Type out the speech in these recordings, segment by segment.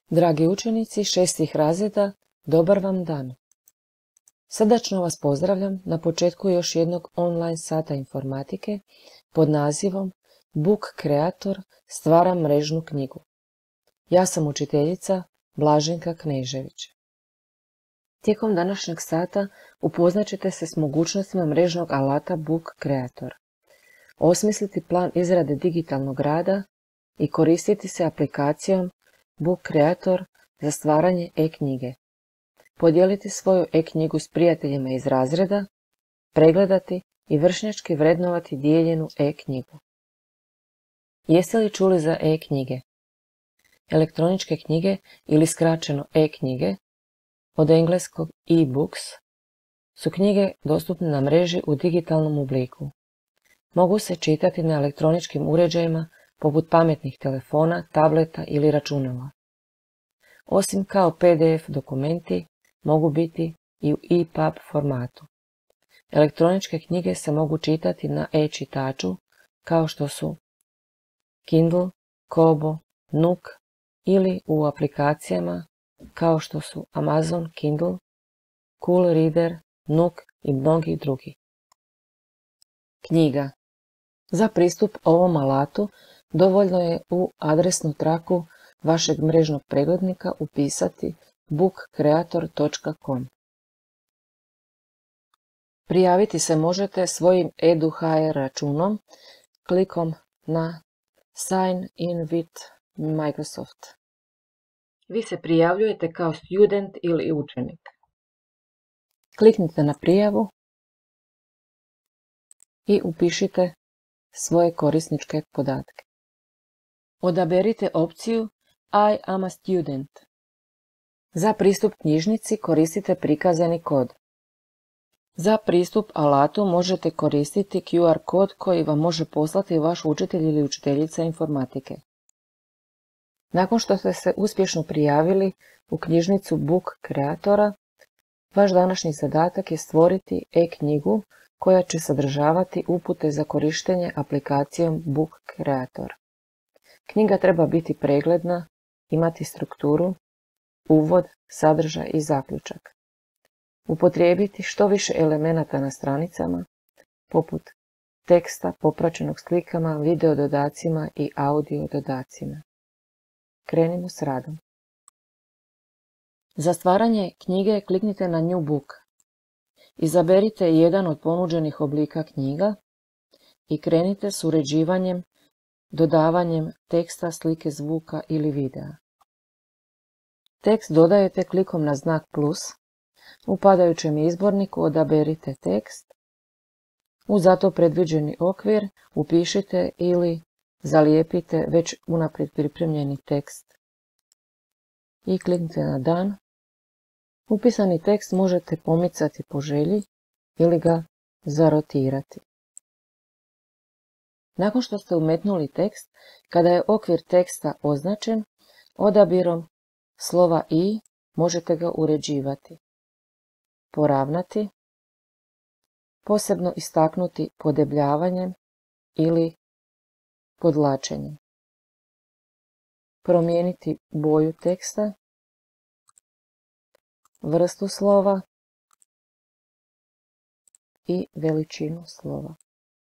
Dragi učenici 6. razreda, dobar vam dan! Srdačno vas pozdravljam na početku još jednog online sata informatike pod nazivom Book Creator stvara mrežnu knjigu. Ja sam učiteljica Blaženka Knežević. Tijekom današnjeg sata upoznat ćete se s mogućnostima mrežnog alata Book Creator, osmisliti plan izrade digitalnog rada i koristiti se aplikacijom Book Creator za stvaranje e-knjige, podijeliti svoju e-knjigu s prijateljima iz razreda, pregledati i vršnjački vrednovati dijeljenu e-knjigu. Jeste li čuli za e-knjige? Elektroničke knjige ili skraćeno e-knjige, od engleskog e-books, su knjige dostupne na mreži u digitalnom obliku. Mogu se čitati na elektroničkim uređajima poput pametnih telefona, tableta ili računala. Osim kao PDF dokumenti, mogu biti i u EPUB formatu. Elektroničke knjige se mogu čitati na e-čitaču, kao što su Kindle, Kobo, Nook ili u aplikacijama kao što su Amazon Kindle, Cool Reader, Nook i mnogi drugi. Knjiga. Za pristup ovom alatu dovoljno je u adresnu traku vašeg mrežnog preglednika upisati bookcreator.com. Prijaviti se možete svojim edu.hr računom klikom na Sign in with Microsoft. Vi se prijavljujete kao student ili učenik. Kliknite na prijavu i upišite svoje korisničke podatke. Odaberite opciju I am a student. Za pristup knjižnici koristite prikazani kod. Za pristup alatu možete koristiti QR kod koji vam može poslati vaš učitelj ili učiteljica informatike. Nakon što ste se uspješno prijavili u knjižnicu Book Creatora, vaš današnji zadatak je stvoriti e-knjigu koja će sadržavati upute za korištenje aplikacijom Book Creator. Knjiga treba biti pregledna, imati strukturu, uvod, sadržaj i zaključak. Upotrijebiti što više elemenata na stranicama, poput teksta popraćenog slikama, video dodacima i audio dodacima. Krenimo s radom. Za stvaranje knjige kliknite na New Book. Izaberite jedan od ponuđenih oblika knjiga i krenite s uređivanjem, dodavanjem teksta, slike, zvuka ili videa. Tekst dodajete klikom na znak plus. U padajućem izborniku odaberite tekst. U za to predviđeni okvir upišite ili zalijepite već unaprijed pripremljeni tekst i kliknite na Dan. Upisani tekst možete pomicati po želji ili ga zarotirati. Nakon što ste umetnuli tekst, kada je okvir teksta označen, odabirom slova I možete ga uređivati, poravnati, posebno istaknuti podebljavanjem ili podvlačenjem, promijeniti boju teksta, vrstu slova i veličinu slova.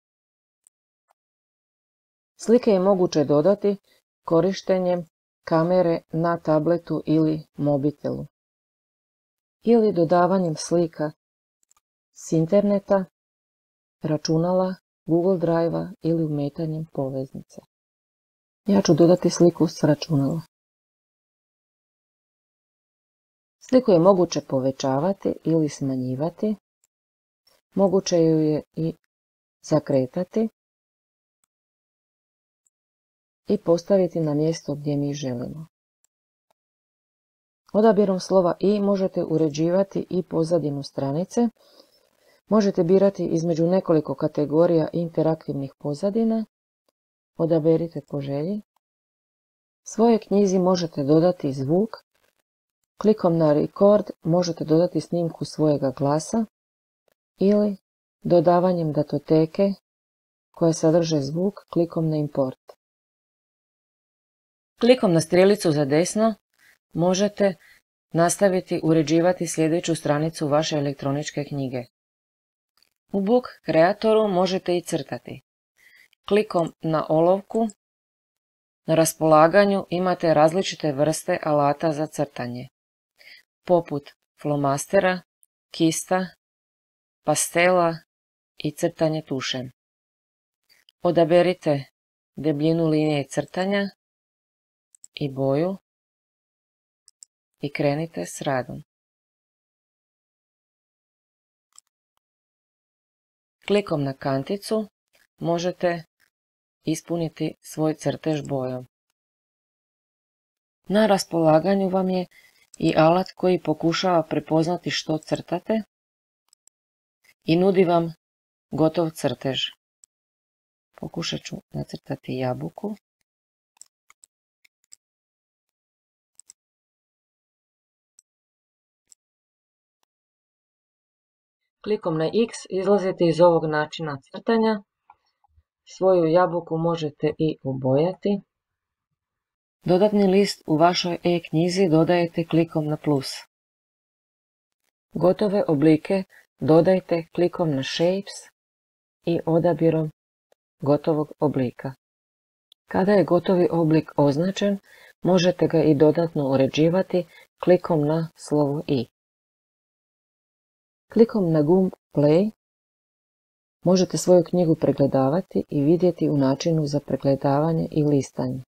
Slike je moguće dodati korištenjem kamere na tabletu ili mobitelu ili dodavanjem slika s interneta, računala, Google Drive-a ili umetanjem poveznice. Ja ću dodati sliku s računala. Sliku je moguće povećavati ili smanjivati, moguće ju je i zakretati i postaviti na mjesto gdje mi želimo. Odabirom slova I možete uređivati i pozadinu stranice, možete birati između nekoliko kategorija interaktivnih pozadina, odaberite po želji. Svojoj knjizi možete dodati zvuk, klikom na Record možete dodati snimku svojega glasa ili dodavanjem datoteke koje sadrže zvuk klikom na Import. Klikom na strelicu za desno možete nastaviti uređivati sljedeću stranicu vaše elektroničke knjige. U Book Creatoru možete i crtati. Klikom na olovku na raspolaganju imate različite vrste alata za crtanje, poput flomastera, kista, pastela i crtanje tušem. Odaberite debljinu linije crtanja i boju i krenite s radom. Klikom na kanticu možete ispuniti svoj crtež bojom. Na raspolaganju vam je i alat koji pokušava prepoznati što crtate i nudi vam gotov crtež. Pokušat ću nacrtati jabuku. Klikom na X izlazite iz ovog načina crtanja. Svoju jabuku možete i obojati. Dodatni list u vašoj e-knjizi dodajete klikom na plus. Gotove oblike dodajte klikom na Shapes i odabirom gotovog oblika. Kada je gotovi oblik označen, možete ga i dodatno uređivati klikom na slovo I. Klikom na gumb Play možete svoju knjigu pregledavati i vidjeti u načinu za pregledavanje i listanje.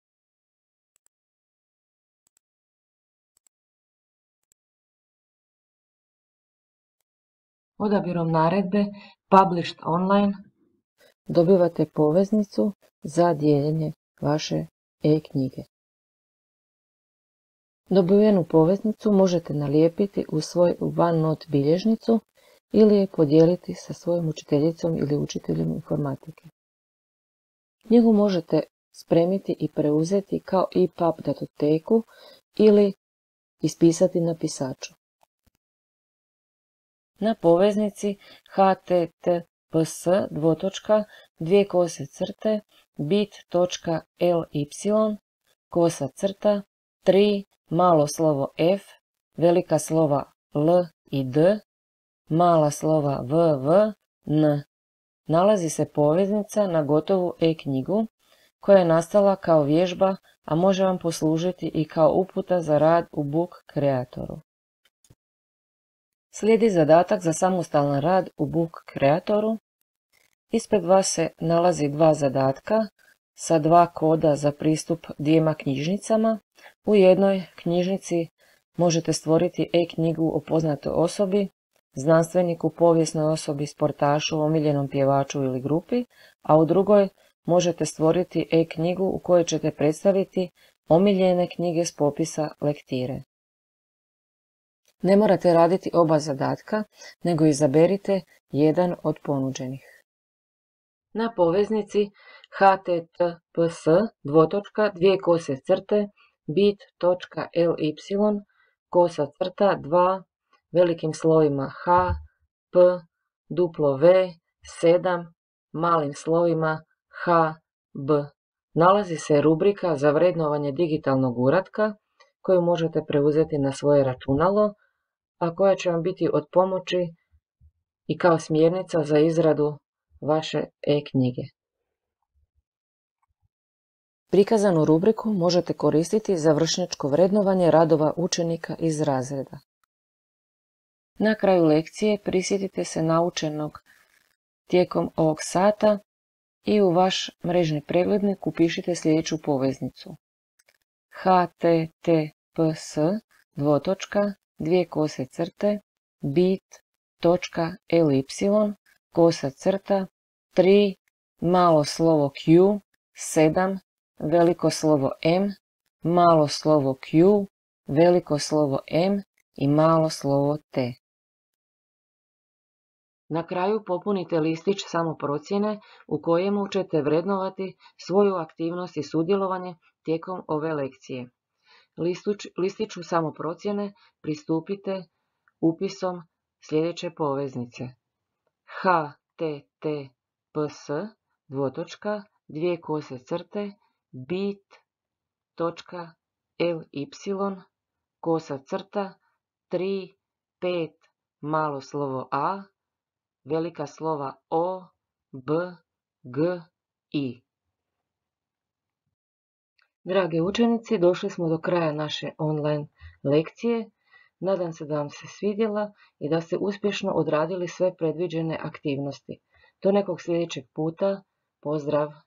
Odabirom naredbe Published Online dobivate poveznicu za dijeljenje vaše e-knjige. Dobivenu poveznicu možete nalijepiti u svoj OneNote bilježnicu ili je podijeliti sa svojom učiteljicom ili učiteljem informatike. Knjigu možete spremiti i preuzeti kao EPUB datoteku ili ispisati na pisaču. Na poveznici https://bit.ly/3 malo slovo f, velika slova L i D, mala slova VV, N. Nalazi se poveznica na gotovu e-knjigu koja je nastala kao vježba, a može vam poslužiti i kao uputa za rad u Book Creatoru. Slijedi zadatak za samostalan rad u Book Creatoru. Ispred vas se nalazi dva zadatka sa dva koda za pristup dvijema knjižnicama. U jednoj knjižnici možete stvoriti e-knjigu o poznatoj osobi, znanstveniku, povijesnoj osobi, sportašu, omiljenom pjevaču ili grupi, a u drugoj možete stvoriti e-knjigu u kojoj ćete predstaviti omiljene knjige s popisa lektire. Ne morate raditi oba zadatka, nego izaberite jedan od ponuđenih. Na poveznici https://bit.ly/2 velikim slovima H, P, W, 7 malim slovima H, B. Nalazi se rubrika za vrednovanje digitalnog uratka koju možete preuzeti na svoje računalo, a koja će vam biti od pomoći i kao smjernica za izradu vaše e-knjige. Prikazanu rubriku možete koristiti za vršnjačko vrednovanje radova učenika iz razreda. Na kraju lekcije prisjetite se naučenog tijekom ovog sata i u vaš mrežni preglednik upišite sljedeću poveznicu: https://bit.ly/3 malo slovo q, 7 veliko slovo m, malo slovo q, veliko slovo m i malo slovo t. Na kraju popunite listić samoprocjene u kojemu ćete vrednovati svoju aktivnost i sudjelovanje tijekom ove lekcije. Listiću samoprocjene pristupite upisom sljedeće poveznice: https://bit.ly/3 kosa crta, 3, 5, malo slovo a, velika slova o, b, g, i. Dragi učenici, došli smo do kraja naše online lekcije. Nadam se da vam se svidjela i da ste uspješno odradili sve predviđene aktivnosti. Do nekog sljedećeg puta, pozdrav!